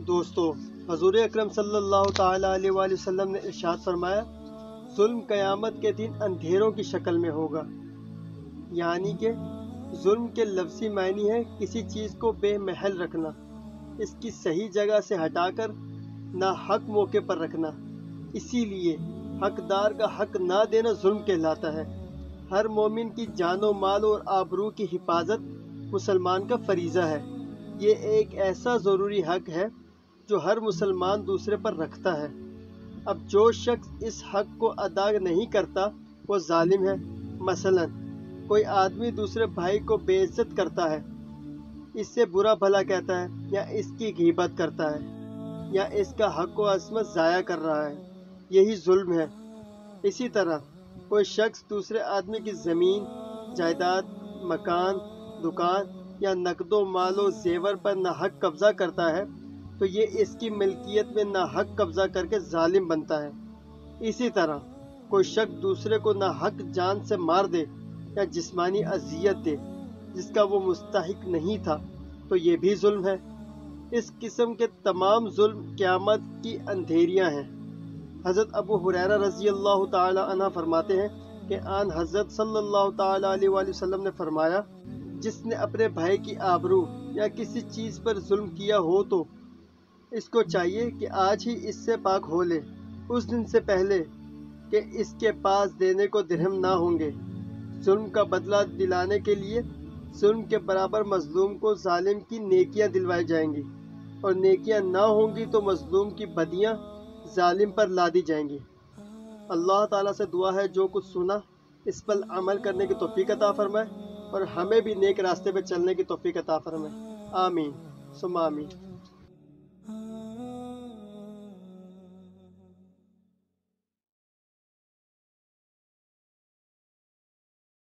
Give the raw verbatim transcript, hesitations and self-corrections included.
دوستو، حضور اکرم صلی اللہ تعالیٰ علیہ وآلہ وسلم نے ارشاد فرمایا، ظلم قیامت کے دن اندھیروں کی شکل میں ہوگا۔ یعنی کہ ظلم کے لفظی معنی ہے کسی چیز کو بے محل رکھنا، اس کی صحیح جگہ سے ہٹا کر ناحق موقع پر رکھنا۔ اسی لیے حقدار کا حق نہ دینا ظلم کہلاتا ہے۔ ہر مومن کی جان و مال اور آبرو کی حفاظت مسلمان کا فریضہ ہے۔ یہ ایک ایسا ضروری حق ہے جو ہر مسلمان دوسرے پر رکھتا ہے۔ اب جو شخص اس حق کو ادا نہیں کرتا وہ ظالم ہے۔ مثلا کوئی آدمی دوسرے بھائی کو بے عزت کرتا ہے، اس سے برا بھلا کہتا ہے، یا اس کی غیبت کرتا ہے، یا اس کا حق و عصمت ضائع کر رہا ہے، یہی ظلم ہے۔ اسی طرح کوئی شخص دوسرے آدمی کی زمین، جائیداد، مکان، دکان یا نقد و مال و زیور پر ناحق قبضہ کرتا ہے تو یہ اس کی ملکیت میں ناحق قبضہ کر کے ظالم بنتا ہے۔ اسی طرح کوئی شخص دوسرے کو ناحق جان سے مار دے یا جسمانی اذیت دے جس کا وہ مستحق نہیں تھا تو یہ بھی ظلم ہے۔ اس قسم کے تمام ظلم قیامت کی اندھیریاں ہیں۔ حضرت ابو ہریرہ رضی اللہ تعالی عنہ فرماتے ہیں کہ آن حضرت صلی اللہ تعالی علیہ وآلہ وسلم نے فرمایا، جس نے اپنے بھائی کی آبرو یا کسی چیز پر ظلم کیا ہو تو اس کو چاہیے کہ آج ہی اس سے پاک ہو لے، اس دن سے پہلے کہ اس کے پاس دینے کو درہم نہ ہوں گے۔ ظلم کا بدلہ دلانے کے لیے ظلم کے برابر مظلوم کو ظالم کی نیکیاں دلوائی جائیں گی، اور نیکیاں نہ ہوں گی تو مظلوم کی بدیاں ظالم پر لادی جائیں گی۔ اللہ تعالیٰ سے دعا ہے جو کچھ سنا اس پر عمل کرنے کی توفیق عطا فرمائے، اور ہمیں بھی نیک راستے پہ چلنے کی توفیق عطا فرمائے۔ آمین ثم آمین۔